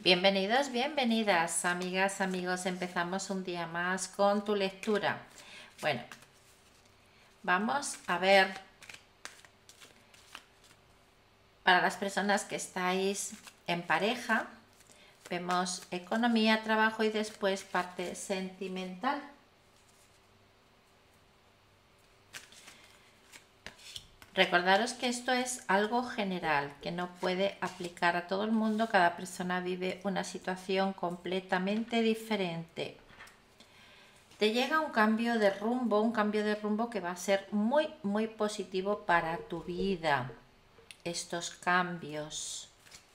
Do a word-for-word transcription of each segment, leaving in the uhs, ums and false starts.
Bienvenidos, bienvenidas, amigas, amigos. Empezamos un día más con tu lectura. Bueno, vamos a ver para las personas que estáis en pareja. Vemos economía, trabajo y después parte sentimental. Recordaros que esto es algo general, que no puede aplicar a todo el mundo. Cada persona vive una situación completamente diferente. Te llega un cambio de rumbo, un cambio de rumbo que va a ser muy, muy positivo para tu vida. Estos cambios.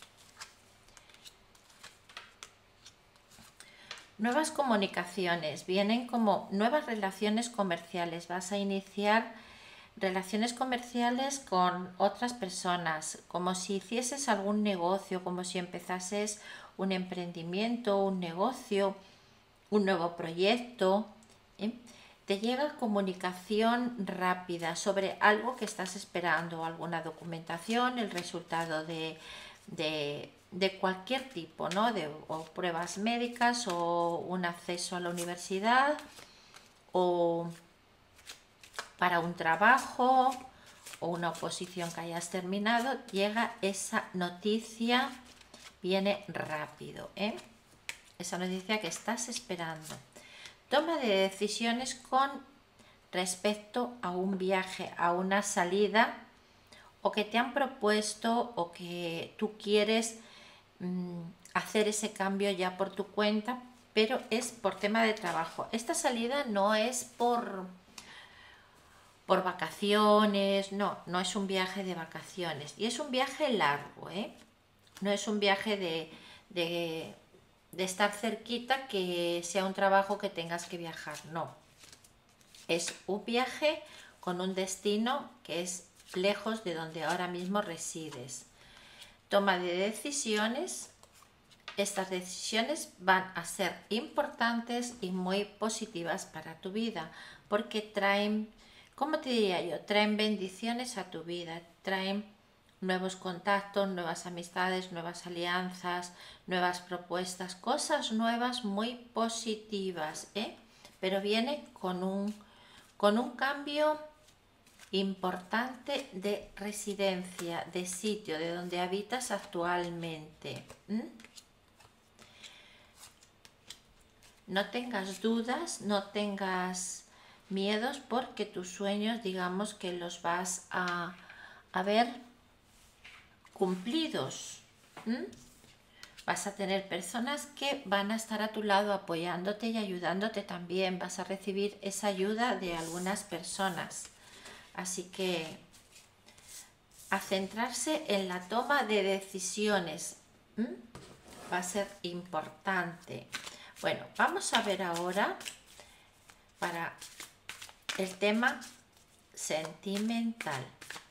Nuevas comunicaciones, vienen como nuevas relaciones comerciales. Vas a iniciar relaciones comerciales con otras personas, como si hicieses algún negocio, como si empezases un emprendimiento, un negocio, un nuevo proyecto. ¿eh? Te llega comunicación rápida sobre algo que estás esperando, alguna documentación, el resultado de, de, de cualquier tipo, ¿no? De o pruebas médicas o un acceso a la universidad o para un trabajo o una oposición que hayas terminado. Llega esa noticia, viene rápido, ¿eh? Esa noticia que estás esperando. Toma de decisiones con respecto a un viaje, a una salida, o que te han propuesto o que tú quieres mmm, hacer ese cambio ya por tu cuenta, pero es por tema de trabajo. Esta salida no es por, por vacaciones, no, no es un viaje de vacaciones. Y es un viaje largo, ¿eh? No es un viaje de... de de estar cerquita, que sea un trabajo que tengas que viajar, no. Es un viaje con un destino que es lejos de donde ahora mismo resides. Toma de decisiones. Estas decisiones van a ser importantes y muy positivas para tu vida, porque traen, ¿cómo te diría yo? Traen bendiciones a tu vida, traen nuevos contactos, nuevas amistades, nuevas alianzas, nuevas propuestas, cosas nuevas muy positivas, ¿eh? Pero viene con un, con un cambio importante de residencia, de sitio, de donde habitas actualmente. ¿Mm? No tengas dudas, no tengas miedos, porque tus sueños, digamos que los vas a, a ver cumplidos. ¿Mm? Vas a tener personas que van a estar a tu lado apoyándote y ayudándote también. Vas a recibir esa ayuda de algunas personas. Así que a centrarse en la toma de decisiones. ¿Mm? Va a ser importante. Bueno, vamos a ver ahora para el tema sentimental.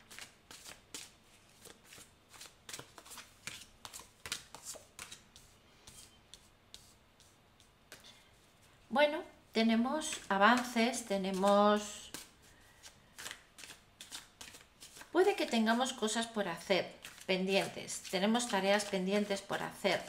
Bueno, tenemos avances, tenemos... Puede que tengamos cosas por hacer, pendientes. Tenemos tareas pendientes por hacer.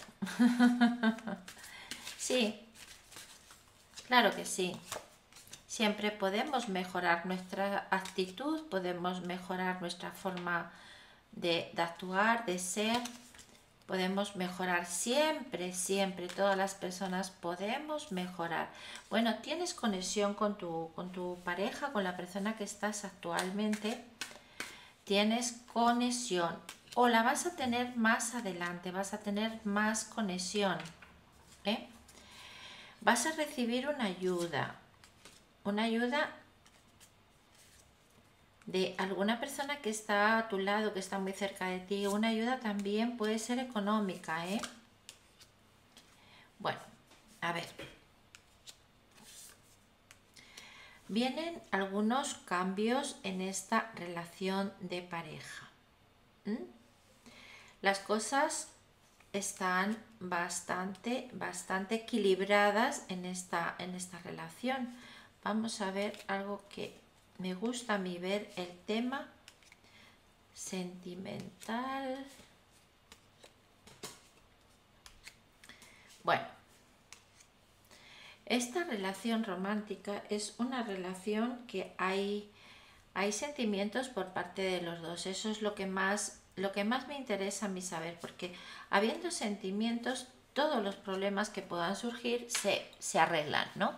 Sí, claro que sí. Siempre podemos mejorar nuestra actitud, podemos mejorar nuestra forma de, de actuar, de ser. Podemos mejorar siempre, siempre. Todas las personas podemos mejorar. Bueno, tienes conexión con tu, con tu pareja, con la persona que estás actualmente. Tienes conexión. O la vas a tener más adelante, vas a tener más conexión. ¿eh? Vas a recibir una ayuda. Una ayuda de alguna persona que está a tu lado, que está muy cerca de ti. Una ayuda también puede ser económica, ¿eh? Bueno, a ver. Vienen algunos cambios en esta relación de pareja. ¿Mm? Las cosas están bastante, bastante equilibradas en esta, en esta relación. Vamos a ver algo que me gusta a mí ver, el tema sentimental. Bueno, esta relación romántica es una relación que hay, hay sentimientos por parte de los dos. Eso es lo que más, lo que más me interesa a mí saber, porque habiendo sentimientos, todos los problemas que puedan surgir se, se arreglan, ¿no?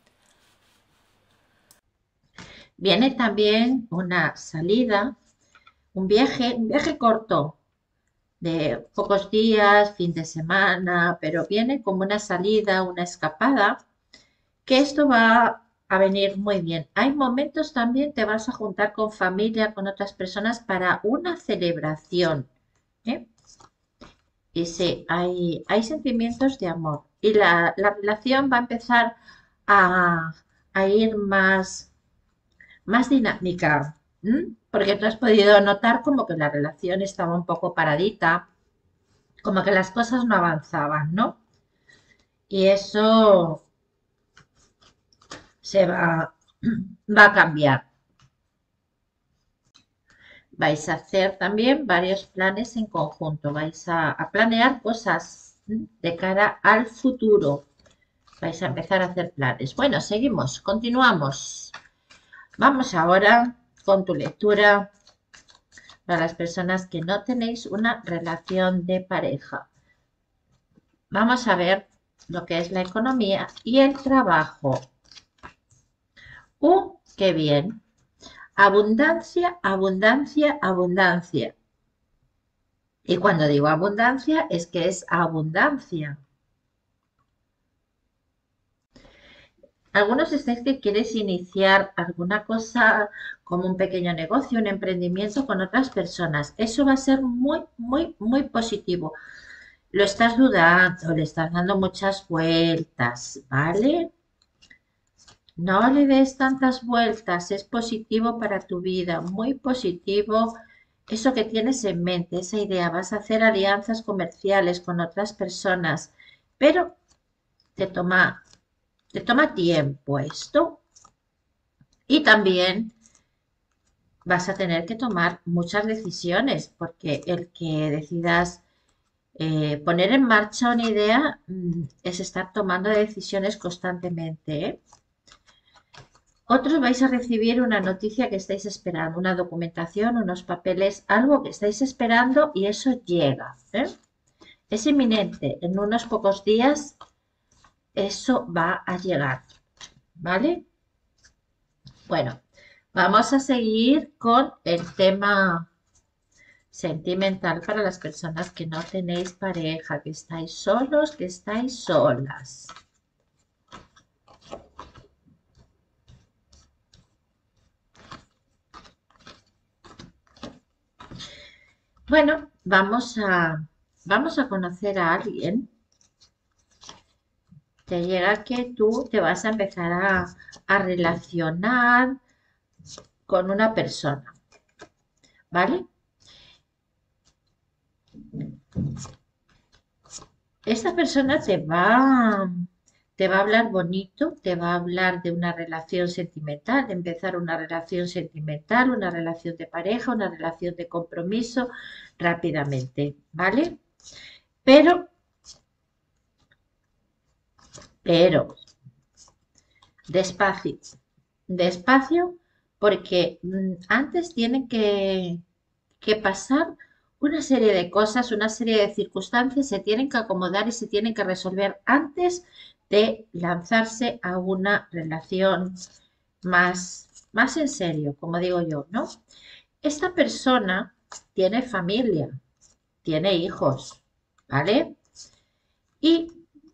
Viene también una salida, un viaje, un viaje corto, de pocos días, fin de semana, pero viene como una salida, una escapada, que esto va a venir muy bien. Hay momentos también te vas a juntar con familia, con otras personas para una celebración, ¿eh? Y sí, hay, hay sentimientos de amor. Y la, la relación va a empezar a, a ir más, más dinámica, ¿m? Porque tú has podido notar como que la relación estaba un poco paradita, como que las cosas no avanzaban, ¿no? Y eso se va, va a cambiar. Vais a hacer también varios planes en conjunto, vais a, a planear cosas de cara al futuro. Vais a empezar a hacer planes. Bueno, seguimos, continuamos. Vamos ahora con tu lectura para las personas que no tenéis una relación de pareja. Vamos a ver lo que es la economía y el trabajo. ¡Uh, qué bien! Abundancia, abundancia, abundancia. Y cuando digo abundancia es que es abundancia. Algunos estáis que quieres iniciar alguna cosa como un pequeño negocio, un emprendimiento con otras personas. Eso va a ser muy, muy, muy positivo. Lo estás dudando, le estás dando muchas vueltas, ¿vale? No le des tantas vueltas, es positivo para tu vida, muy positivo. Eso que tienes en mente, esa idea, vas a hacer alianzas comerciales con otras personas, pero te toma, te toma tiempo esto. Y también vas a tener que tomar muchas decisiones, porque el que decidas eh, poner en marcha una idea mm, es estar tomando decisiones constantemente, ¿eh? Otros vais a recibir una noticia que estáis esperando, una documentación, unos papeles, algo que estáis esperando y eso llega, ¿eh? Es inminente, en unos pocos días eso va a llegar, ¿vale? Bueno, vamos a seguir con el tema sentimental para las personas que no tenéis pareja, que estáis solos, que estáis solas. Bueno, vamos a, vamos a conocer a alguien. Te llega que tú te vas a empezar a, a relacionar con una persona, ¿vale? Esta persona te va, te va a hablar bonito, te va a hablar de una relación sentimental, de empezar una relación sentimental, una relación de pareja, una relación de compromiso rápidamente, ¿vale? Pero, pero, despacio, despacio, porque mm, antes tienen que, que pasar una serie de cosas, una serie de circunstancias, se tienen que acomodar y se tienen que resolver antes de lanzarse a una relación más, más en serio, como digo yo, ¿no? Esta persona tiene familia, tiene hijos, ¿vale? Y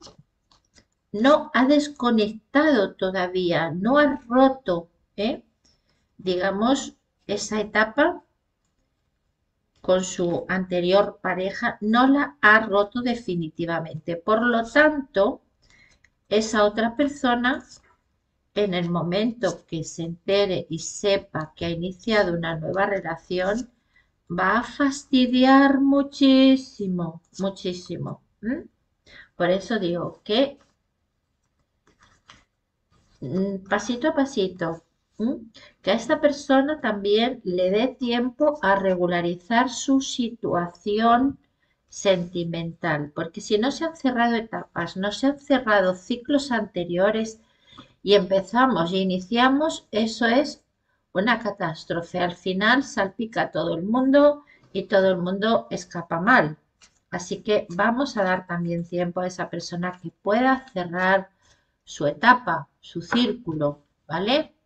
no ha desconectado todavía, no ha roto, ¿eh? digamos, esa etapa con su anterior pareja, no la ha roto definitivamente. Por lo tanto, esa otra persona, en el momento que se entere y sepa que ha iniciado una nueva relación, va a fastidiar muchísimo, muchísimo. ¿Mm? Por eso digo que mm, pasito a pasito, ¿Mm? que a esta persona también le dé tiempo a regularizar su situación sentimental, porque si no se han cerrado etapas, no se han cerrado ciclos anteriores y empezamos y iniciamos, eso es una catástrofe. Al final salpica a todo el mundo y todo el mundo escapa mal. Así que vamos a dar también tiempo a esa persona que pueda cerrar su etapa, su círculo, ¿vale?